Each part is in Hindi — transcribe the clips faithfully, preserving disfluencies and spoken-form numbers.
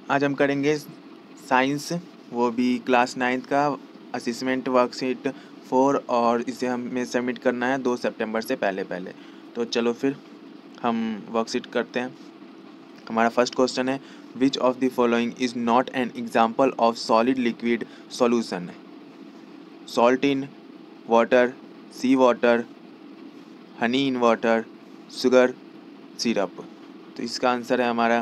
आज हम करेंगे साइंस, वो भी क्लास नाइन्थ का असेसमेंट वर्कशीट फोर, और इसे हमें सबमिट करना है दो सितंबर से पहले पहले। तो चलो फिर हम वर्कशीट करते हैं। हमारा फर्स्ट क्वेश्चन है, which of the following is not an example of solid liquid solution? Salt in water, sea water, honey in water, sugar syrup. तो इसका आंसर है हमारा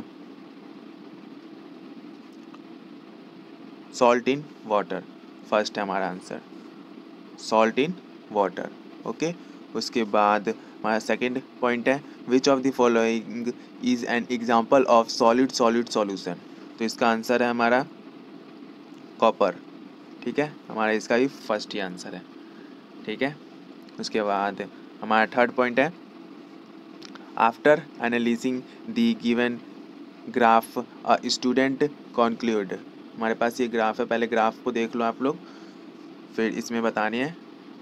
सॉल्ट इन वाटर। फर्स्ट है हमारा answer salt in water. Okay, उसके बाद हमारा सेकंड पॉइंट है, which of the following is an example of solid solid solution? तो इसका आंसर है हमारा कॉपर। ठीक है, हमारा इसका भी फर्स्ट ही आंसर है। ठीक है, उसके बाद हमारा थर्ड पॉइंट है, after analysing the given graph a student conclude. हमारे पास ये ग्राफ है, पहले ग्राफ को देख लो आप लोग, फिर इसमें बतानी है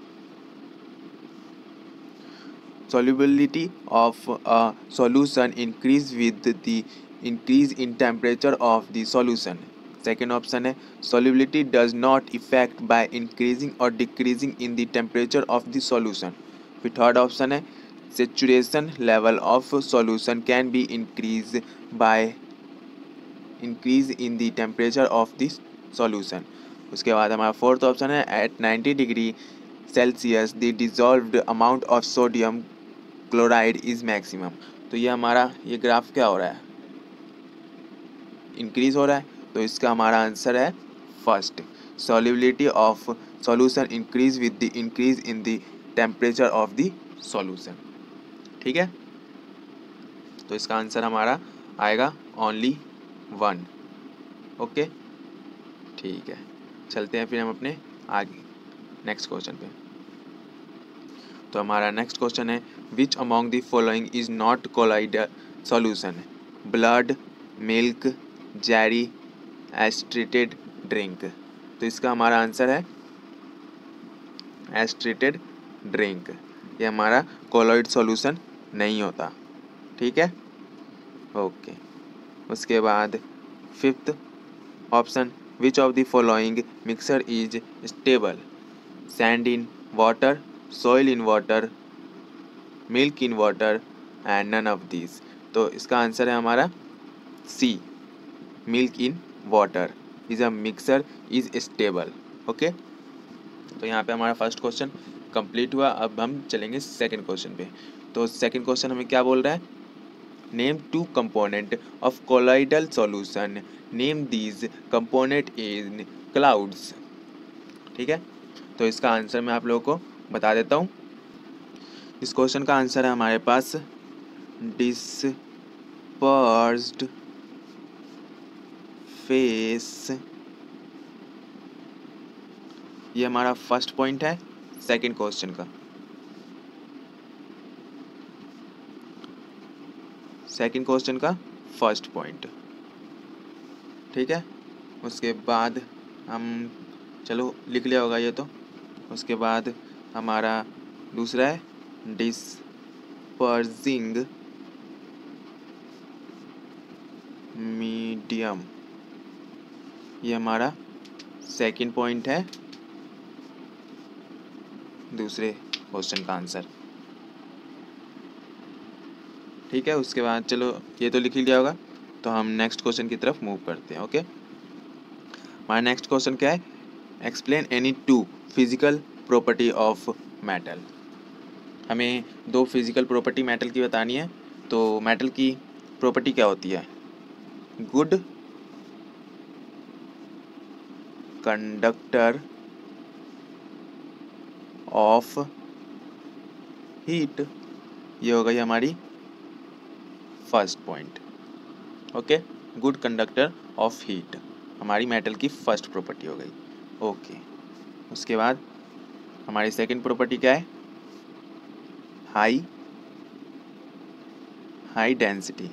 solubility of a solution increase with the increase in temperature of the solution. Second option है, solubility does not affect by increasing or decreasing in the temperature of the solution. फिर third option है, saturation level of solution can be increased by increase in the temperature of the solution. उसके बाद हमारा फोर्थ ऑप्शन है, at ninety degree Celsius the dissolved amount of sodium chloride is maximum. तो ये हमारा ये ग्राफ क्या हो रहा है, इंक्रीज हो रहा है, तो इसका हमारा आंसर है first, solubility of solution increase with the increase in the temperature of the solution. ठीक है, तो इसका आंसर हमारा आएगा ओनली वन। ओके, ठीक है, चलते हैं फिर हम अपने आगे नेक्स्ट क्वेश्चन पे। तो हमारा नेक्स्ट क्वेश्चन है, which among the following is not colloidal solution? Blood, milk, jelly, aerated drink. तो इसका हमारा आंसर है एस्ट्रेटेड ड्रिंक। ये हमारा कोलॉइड सॉल्यूशन नहीं होता। ठीक है, ओके, उसके बाद fifth option, which of the following mixer is stable? Sand in water, soil in water, milk in water and none of these। तो इसका आंसर है हमारा C, milk in water is a mixer is stable. Okay, तो यहाँ पे हमारा फर्स्ट क्वेश्चन कंप्लीट हुआ। अब हम चलेंगे सेकंड क्वेश्चन पे। तो सेकंड क्वेश्चन हमें क्या बोल रहा है, name two component of colloidal solution, name these component in clouds. ठीक है, तो इसका आंसर मैं आप लोगों को बता देता हूँ। इस क्वेश्चन का आंसर है हमारे पास डिस्पर्स्ड फेस। ये हमारा फर्स्ट पॉइंट है सेकंड क्वेश्चन का। सेकंड क्वेश्चन का फर्स्ट पॉइंट। ठीक है, उसके बाद हम चलो लिख लिया होगा ये तो। उसके बाद हमारा दूसरा है डिस्पर्सिंग मीडियम। ये हमारा सेकंड पॉइंट है दूसरे क्वेश्चन का आंसर। ठीक है, उसके बाद चलो ये तो लिख ही लिया होगा, तो हम नेक्स्ट क्वेश्चन की तरफ मूव करते हैं। ओके, हमारा नेक्स्ट क्वेश्चन क्या है, explain any two physical property of metal. हमें दो फिजिकल प्रॉपर्टी मेटल की बतानी है। तो मेटल की प्रॉपर्टी क्या होती है, गुड कंडक्टर ऑफ हीट। ये हो गई हमारी first point. Okay, good conductor of heat हमारी मेटल की फर्स्ट प्रॉपर्टी हो गई। ओके, उसके बाद हमारी सेकंड प्रॉपर्टी क्या है, high high density.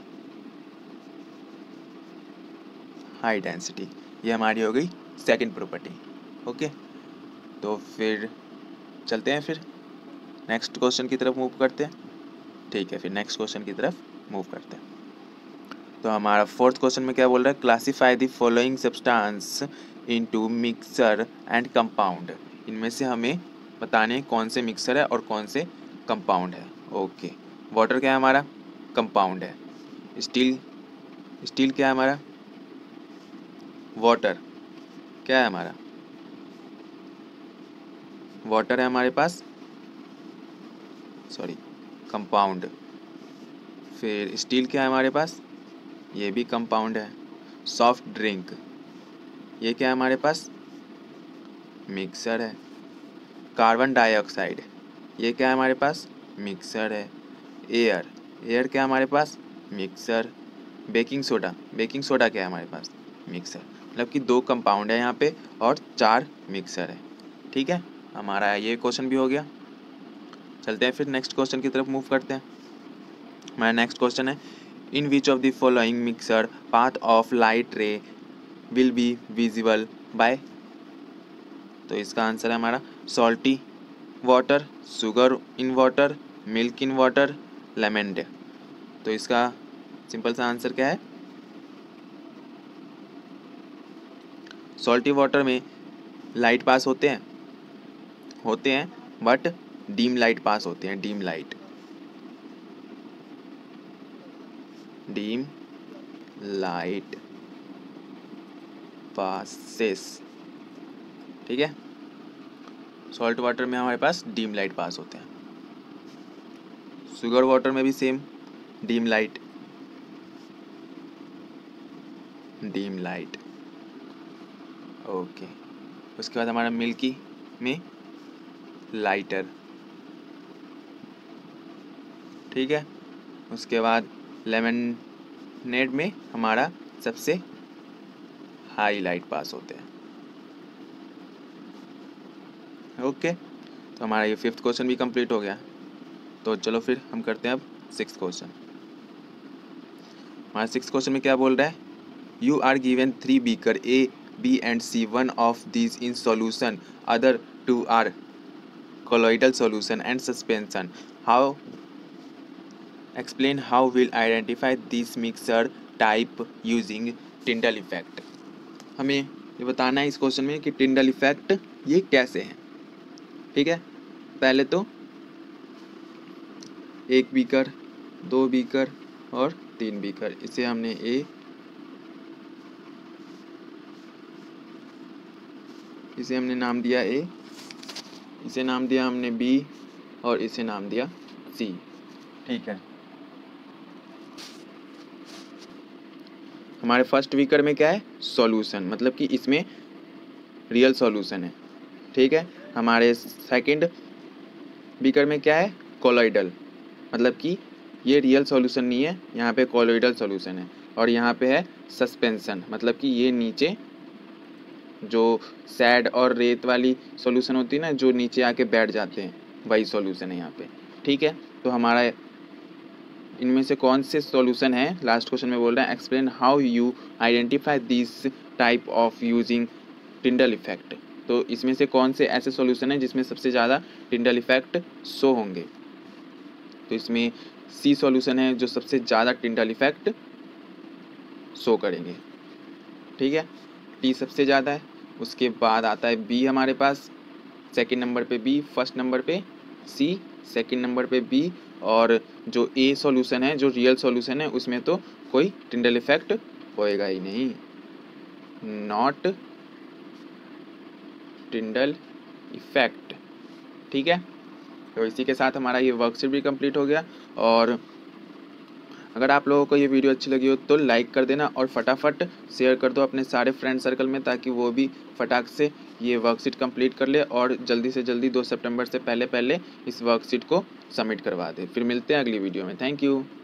High density ये हमारी हो गई सेकंड प्रॉपर्टी। ओके, तो फिर चलते हैं फिर नेक्स्ट क्वेश्चन की तरफ मूव करते हैं। ठीक है, फिर नेक्स्ट क्वेश्चन की तरफ मूव करते हैं। तो हमारा फोर्थ क्वेश्चन में क्या बोल रहा है, classify the following substance into mixer and compound. इनमें से हमें बताने कौन से मिक्सर है और कौन से कंपाउंड है। ओके, वाटर क्या है हमारा, कंपाउंड है। स्टील, स्टील क्या है हमारा, वाटर क्या है हमारा, वाटर है हमारे पास, सॉरी कंपाउंड। फिर स्टील क्या है हमारे पास, ये भी कंपाउंड है। सॉफ्ट ड्रिंक ये क्या है हमारे पास, मिक्सर है। कार्बन डाइऑक्साइड ये क्या है हमारे पास, मिक्सर है। एयर, एयर क्या है हमारे पास, mixer. Baking soda, baking soda क्या है हमारे पास, मिक्सर। मतलब कि दो कंपाउंड है यहाँ पे और चार मिक्सर है। ठीक है, हमारा ये क्वेश्चन भी हो गया। चलते हैं फिर नेक्स्ट क्वेश्चन की तरफ मूव करते हैं। हमारा नेक्स्ट क्वेश्चन है, in which of the following mixer path of light ray will be visible by. तो इसका आंसर है हमारा salty water, sugar in water, milk in water, lemon. तो इसका सिंपल सा आंसर क्या है, सॉल्टी वाटर में लाइट पास होते हैं होते हैं बट डीम लाइट पास होते हैं, dim light, dim light passes. ठीक है, सॉल्ट वाटर में हमारे पास डीम लाइट पास होते हैं। शुगर वाटर में भी same, dim light, dim light. Okay, उसके बाद हमारा मिल्की में लाइटर। ठीक है, उसके बाद लेमनेड में हमारा सबसे हाई लाइट पास होते हैं। ओके, तो हमारा ये फिफ्थ क्वेश्चन भी कंप्लीट हो गया। तो चलो फिर हम करते हैं अब सिक्स क्वेश्चन। हमारा सिक्स क्वेश्चन में क्या बोल रहा है, you are given three beaker A B and C, one of these in solution, other two are colloidal solution and suspension. How explain how will identify this mixture type using Tyndall effect. हमें ये बताना है इस क्वेश्चन में कि टिंडल इफेक्ट ये कैसे है। ठीक है, पहले तो एक बीकर, दो बीकर और तीन बीकर, इसे हमने ए, इसे हमने नाम दिया ए, इसे नाम दिया हमने बी और इसे नाम दिया सी। ठीक है, हमारे फर्स्ट बीकर में क्या है, सॉल्यूशन, मतलब कि इसमें रियल सॉल्यूशन है। ठीक है, हमारे सेकंड बीकर में क्या है, कोलॉइडल, मतलब कि ये रियल सॉल्यूशन नहीं है, यहाँ पे कोलॉइडल सॉल्यूशन है। और यहाँ पे है सस्पेंशन, मतलब कि ये नीचे जो सैड और रेत वाली सॉल्यूशन होती है ना, जो नीचे आके बैठ जाते हैं, वही सॉल्यूशन है यहाँ पे। ठीक है, तो हमारा इनमें से कौन से सॉल्यूशन है, लास्ट क्वेश्चन में बोल रहा है explain how you identify this type of using Tyndall effect. तो इसमें से कौन से ऐसे सॉल्यूशन है जिसमें सबसे ज़्यादा टिंडल इफेक्ट शो होंगे। तो इसमें सी सॉल्यूशन है जो सबसे ज़्यादा टिंडल इफेक्ट शो करेंगे। ठीक है, टी सबसे ज़्यादा है, उसके बाद आता है बी हमारे पास, सेकंड नंबर पे बी, फर्स्ट नंबर पे सी, सेकंड नंबर पे बी, और जो ए सॉल्यूशन है, जो रियल सॉल्यूशन है, उसमें तो कोई टिंडल इफेक्ट होएगा ही नहीं, नॉट टिंडल इफेक्ट। ठीक है, तो इसी के साथ हमारा ये वर्कशीट भी कंप्लीट हो गया। और अगर आप लोगों को ये वीडियो अच्छी लगी हो तो लाइक कर देना और फटाफट शेयर कर दो अपने सारे फ्रेंड सर्कल में, ताकि वो भी फटाक से ये वर्कशीट कंप्लीट कर ले और जल्दी से जल्दी दो सितंबर से पहले पहले इस वर्कशीट को सबमिट करवा दे। फिर मिलते हैं अगली वीडियो में। Thank you.